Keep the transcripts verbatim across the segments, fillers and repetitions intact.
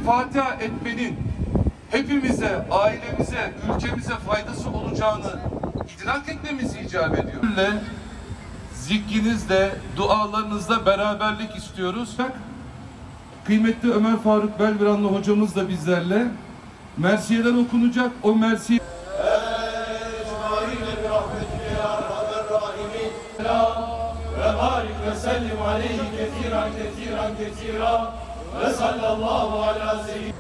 Fatiha etmenin hepimize, ailemize, ülkemize faydası olacağını idrak etmemiz icap ediyor. Zikrinizle, dualarınızla beraberlik istiyoruz. Kıymetli Ömer Faruk Belviranlı hocamız da bizlerle. Mersiyeler okunacak. O mersiye ve barik ve sellim aleyhi kesiran kesiran kesiran ve sallallahu ala seyyidina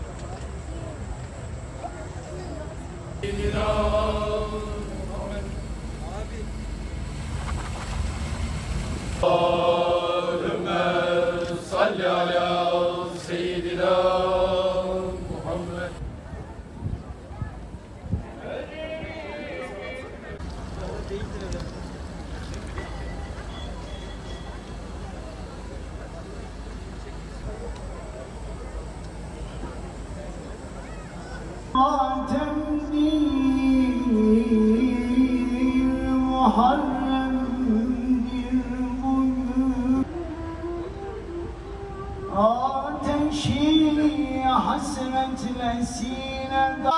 Allahümme salli ala seyyidina Muhammed. Ateşi hasretle sineden